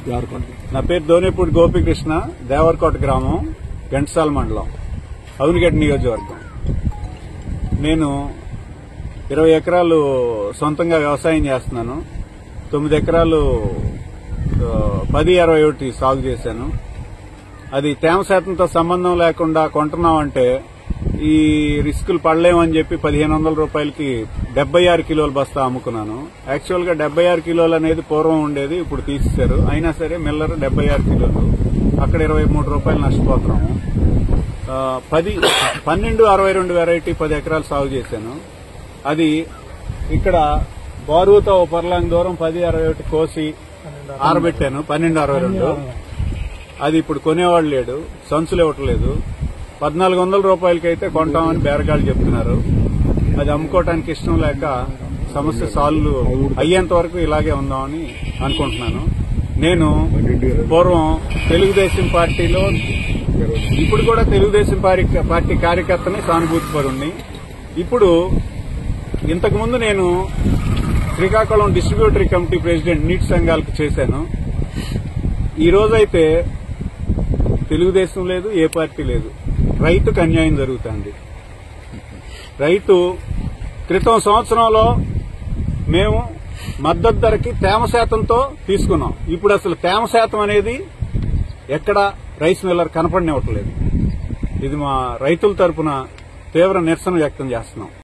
నా పేరు దోనేపూడి గోపీకృష్ణ, దేవరకోట గ్రామం, ఘంటసాల మండలం, అవునిగడ్డ నియోజకవర్గం. నేను 20 ఎకరాలు సొంతంగా వ్యవసాయం చేస్తున్నాను. 9 ఎకరాలు 10-21 సాగు చేశాను. అది తేమ శాతంతో సంబంధం లేకుండా కొంటున్నామంటే ఈ రిస్కులు పడలేమని చెప్పి 1500 రూపాయలకి 76 కిలోల బస్తా అమ్ముకున్నాను. యాక్చువల్ గా 76 కిలోలు అనేది పూర్వం ఉండేది, ఇప్పుడు తీసేశారు. అయినా సరే మిల్లర్ 76 కిలోలు, అక్కడ 23 రూపాయలు నష్టపోతున్నాము. 1262 వెరైటీ 10 ఎకరాలు సాగు చేశాను. అది ఇక్కడ బారువుతో పర్లాంగ్ దూరం 1061 కోసి ఆరబెట్టాను. 1262 అది ఇప్పుడు కొనేవాళ్ళు లేడు, సంచులు ఇవ్వట్లేదు. 1400 రూపాయలకైతే కొంటామని బేరగాళ్ళు చెప్తున్నారు. అది అమ్ముకోవటానికి ఇష్టం లేక సమస్య సాల్వ్ అయ్యేంత వరకు ఇలాగే ఉందామని అనుకుంటున్నాను. నేను పూర్వం తెలుగుదేశం పార్టీలో, ఇప్పుడు కూడా తెలుగుదేశం పార్టీ కార్యకర్తని, సానుభూతిపరుణ్ణి. ఇప్పుడు ఇంతకుముందు నేను శ్రీకాకుళం డిస్ట్రిబ్యూటరీ కమిటీ ప్రెసిడెంట్ నీటి సంఘాలకు చేశాను. ఈ రోజైతే తెలుగుదేశం లేదు, ఏ పార్టీ లేదు. రైతుకు అన్యాయం జరుగుతుంది. రైతు క్రితం సంవత్సరంలో మేము మద్దతు ధరకి తేమ శాతంతో తీసుకున్నాం. ఇప్పుడు అసలు తేమ శాతం అనేది ఎక్కడ రైస్ మిల్లర్ కనపడనివ్వట్లేదు. ఇది మా రైతుల తరపున తీవ్ర నిరసన వ్యక్తం చేస్తున్నాం.